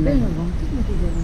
नाही ना बहुतेक मोठी झाली.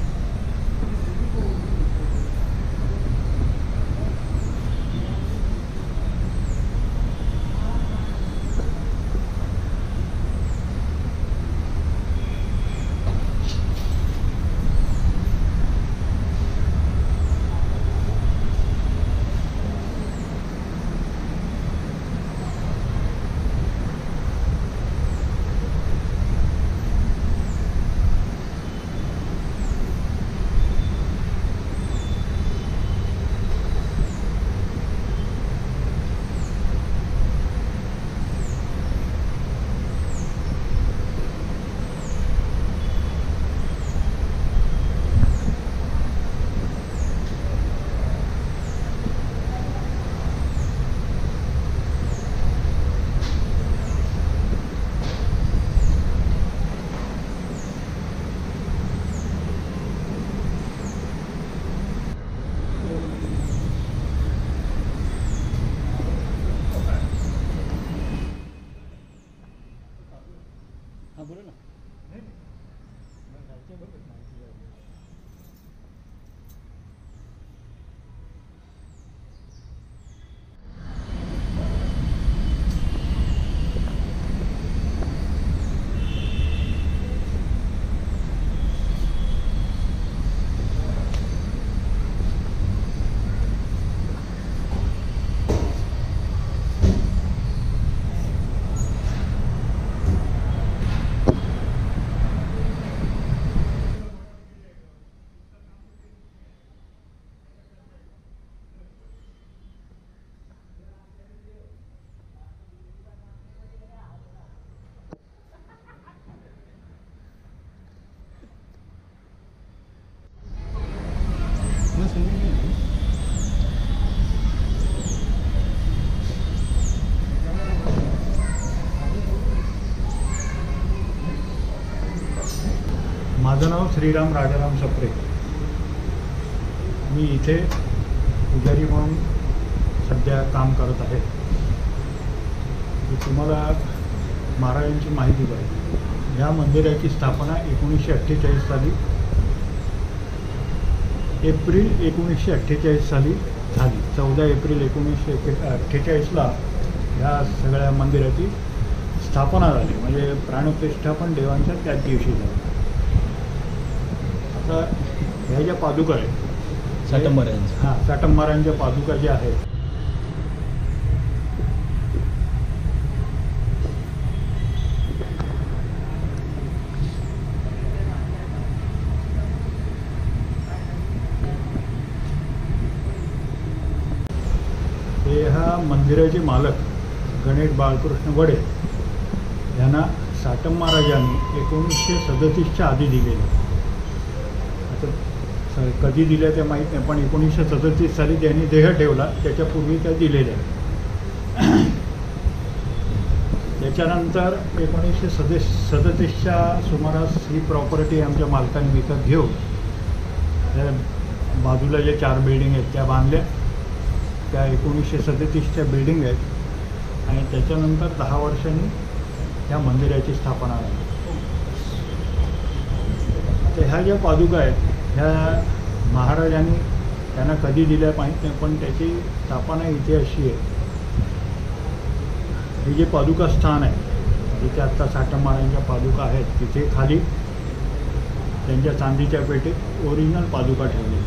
माझं नाव श्रीराम राजाराम सप्रे. मी इथे पुजारी म्हणून सध्या काम करत आहे. तुम्हाला महाराजांची माहिती पाहिजे. या मंदिराची स्थापना 1948 साली एप्रिल 1948 साली झाली. 14 एप्रिल 1948ला ह्या सगळ्या मंदिराची स्थापना झाली. म्हणजे प्राणप्रतिष्ठा पण देवांच्या त्याच दिवशी झाली. आता ह्या ज्या पादुका आहेत साटम महाराजांच्या, हां साटम महाराजांच्या पादुका ज्या आहेत हे ह्या मंदिराचे मालक गणेश बाळकृष्ण वडे यांना साटम महाराजांनी 1937च्या आधी दिलेले. कधी दिल्या ते माहीत नाही, पण 1937 साली त्यांनी देह ठेवला. त्याच्यापूर्वी त्या दिलेल्या. त्याच्यानंतर 1937च्या सुमारास ही प्रॉपर्टी आमच्या मालकाने विकत घेऊन त्या बाजूला ज्या 4 बिल्डिंग आहेत त्या बांधल्या. त्या 1937च्या बिल्डिंग आहेत. आणि त्याच्यानंतर 10 वर्षांनी त्या मंदिराची स्थापना झाली. आता ह्या ज्या पादुका आहेत ह्या महाराजांनी त्यांना कधी दिल्या माहीत नाही, पण त्याची स्थापना इथे अशी आहे. हे जे पादुका स्थान आहे जिथे आत्ता साटम महाराजांच्या पादुका आहेत तिथे खाली त्यांच्या चांदीच्या पेटीत ओरिजिनल पादुका ठेवलेली.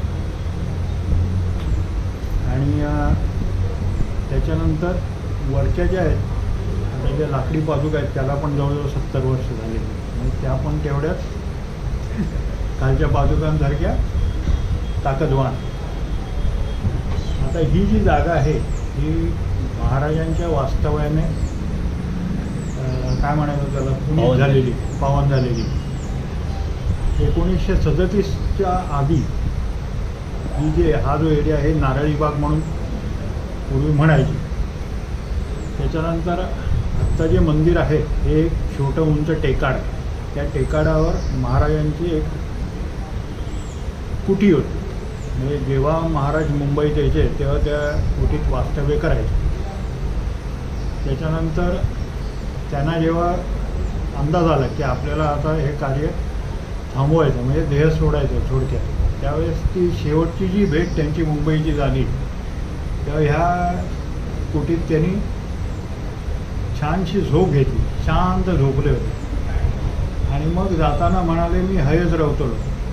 आणि त्याच्यानंतर वरच्या ज्या आहेत आता ज्या लाकडी पादुका आहेत त्याला पण जवळजवळ 70 वर्ष झालेली. म्हणजे त्या पण तेवढ्याच खालच्या पादुकांसारख्या ताकदवान. आता ही जी जागा आहे ही महाराजांच्या वास्तव्याने काय म्हणायचं त्याला पुनीत झालेली, पावन झालेली. 1937च्या आधी ही जे हा जो एरिया आहे नारळी बाग म्हणून पूर्वी म्हणायची. त्याच्यानंतर आत्ता जे मंदिर आहे हे एक छोटं उंच टेकाड. त्या टेकाडावर महाराजांची एक कुटी होती. म्हणजे जेव्हा महाराज मुंबईत यायचे तेव्हा त्या कुटीत वास्तव्य करायचे. त्याच्यानंतर त्यांना जेव्हा अंदाज आला की आपल्याला आता हे कार्य थांबवायचं, म्हणजे देह सोडायचं थोडक्यात. त्यावेळेस ती शेवटची जी भेट त्यांची मुंबईची झाली तेव्हा ह्या कुटीत त्यांनी छानशी झोप घेतली, शांत झोपले होते. आणि मग जाताना म्हणाले, मी हयच रवतलो.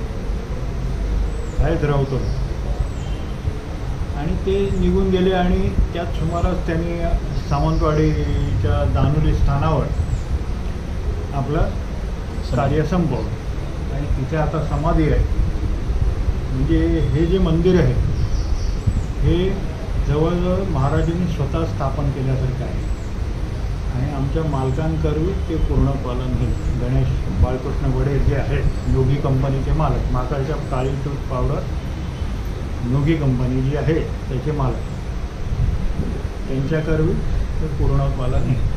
आणि ते निघून गेले. आणि त्याच सुमारास त्यांनी सावंतवाडीच्या दानुली स्थानावर आपलं कार्य संपवलं. आणि तिथे आता समाधी आहे. म्हणजे हे जे मंदिर आहे हे जवळजवळ महाराजांनी स्वतः स्थापन केल्यासारखं आहे. आणि आमच्या मालकांकरवी ते पूर्ण पालन केलं. गणेश बाळकृष्ण वडे जे आहेत नोगी कंपनीचे मालक, माकडच्या काळी तूप पावडर नोगी कंपनी जी आहे त्याचे मालक, त्यांच्याकरवी ते पूर्ण पालन आहे.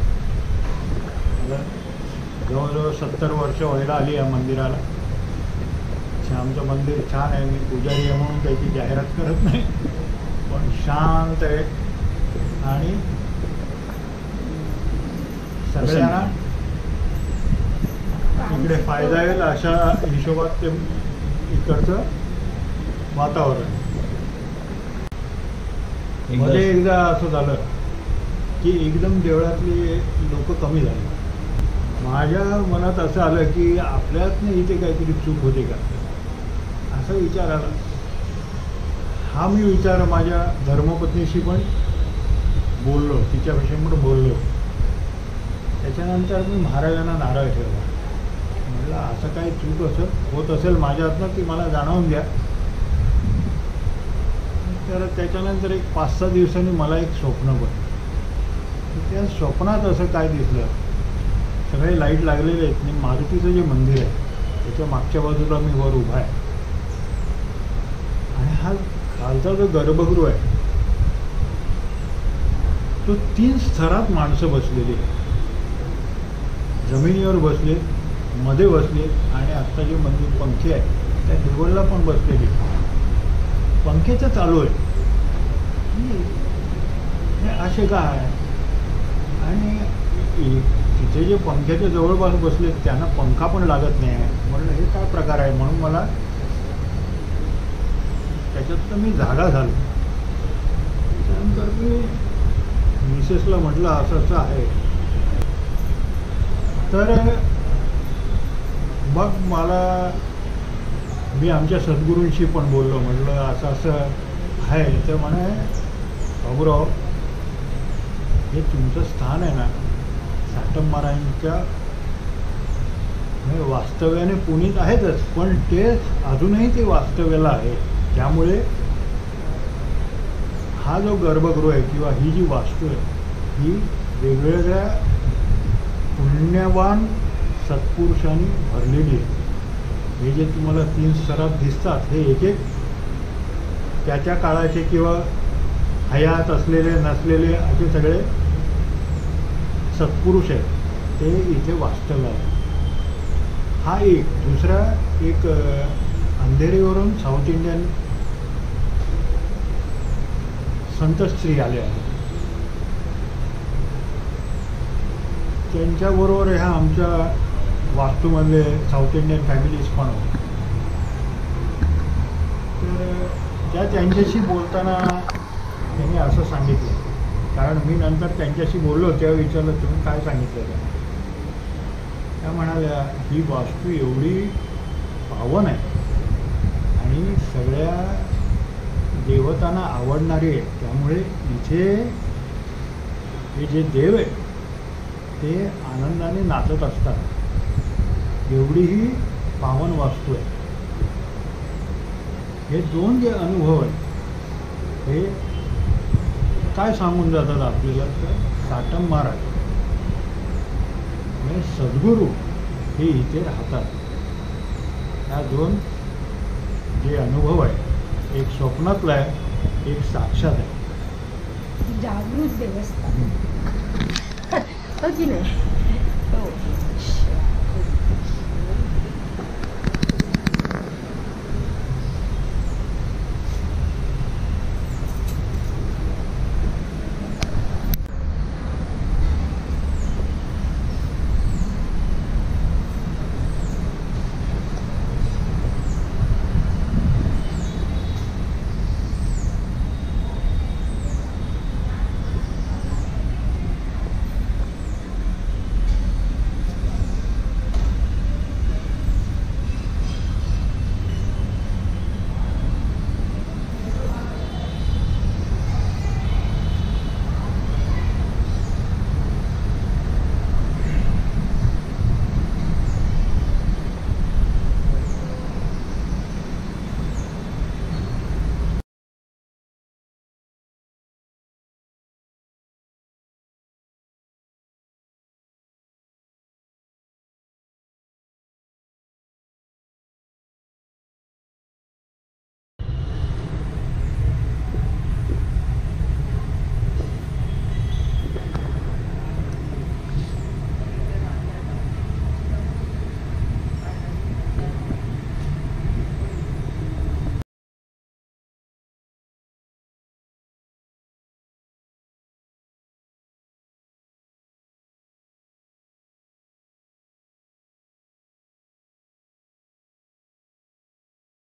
जवळजवळ 70 वर्ष व्हायला आली या मंदिराला. आमचं मंदिर छान आहे. मी पुजारी आहे म्हणून त्याची जाहिरात करत नाही, पण शांत आहे. आणि सगळ्यांना इकडे फायदा येईल अशा हिशोबात ते इकडचं वातावरण. मध्ये एकदा असं झालं की एकदम देवळातले लोक कमी झाले. माझ्या मनात असं आलं की आपल्यातनं इथे काहीतरी चूक होते का, असा विचार आला. हा मी विचार माझ्या धर्मपत्नीशी पण बोललो, तिच्याविषयी पण बोललो. त्याच्यानंतर मी महाराजांना नारळ ठेवला. म्हटलं असं काही चूक होत असेल माझ्यातनं ती मला जाणवून द्या. तर त्याच्यानंतर एक 5-6 दिवसांनी मला एक स्वप्न पडलं. त्या स्वप्नात असं काय दिसलं, सगळे लाईट लागलेले आहेत आणि मारुतीचं जे मंदिर आहे त्याच्या मागच्या बाजूला मी वर उभा आहे. आणि हा खालचा जो गर्भगृह आहे तो 3 स्तरात माणसं बसलेली आहे. जमिनीवर बसले, मध्ये बसले, आणि आत्ता जे मंदिर पंखे आहे त्या देवळला पण बसलेले. पंखेचं चालू आहे. हे असे काय? आणि तिथे जे पंख्याच्या जवळपास बसले त्यांना पंखा पण लागत नाही आहे. म्हटलं हे काय प्रकार आहे, म्हणून मला त्याच्यात मी जागा झालो. त्यानंतर मी मिसेसला म्हटलं असं असं आहे. तर मग मी आमच्या सद्गुरूंशी पण बोललो. म्हटलं असं असं आहे. तर म्हणे बाबूराव, हे तुमचं स्थान आहे ना साटम महाराजांच्या वास्तव्याने पुणित आहेतच, पण ते अजूनही ते वास्तव्याला आहे. त्यामुळे हा जो गर्भगृह आहे किंवा ही जी वास्तू आहे ही वेगवेगळ्या पुण्यवान सत्पुरुषांनी भरलेली आहे. हे जे तुम्हाला 3 स्तरात दिसतात हे एक एक त्या काळाचे किंवा हयात असलेले नसलेले असे सगळे सत्पुरुष आहेत, ते इथे वास्तव्य आहे. हा एक. दुसरा एक अंधेरीवरून साऊथ इंडियन संत स्त्री आले आहेत. त्यांच्याबरोबर ह्या आमच्या वास्तूमधले साऊथ इंडियन फॅमिलीज पण होते. तर त्यांच्याशी बोलताना त्यांनी असं सांगितलं, कारण मी नंतर त्यांच्याशी बोललो तेव्हा विचारलं तुम्ही काय सांगितलं. त्या म्हणाल्या ही वास्तू एवढी पावन आहे आणि सगळ्या देवतांना आवडणारी आहे, त्यामुळे इथे हे जे देव आहे ते आनंदाने नाचत असतात. एवढी ही पावन वास्तू आहे. हे 2 जे अनुभव आहेत हे काय सांगून जातात आपल्याला, तर साटम महाराज आणि सद्गुरू हे इथे राहतात. ह्या 2 जे अनुभव आहे, एक स्वप्नातला आहे, एक साक्षात आहे. जागृत देवस्थान हो की नाही. हो.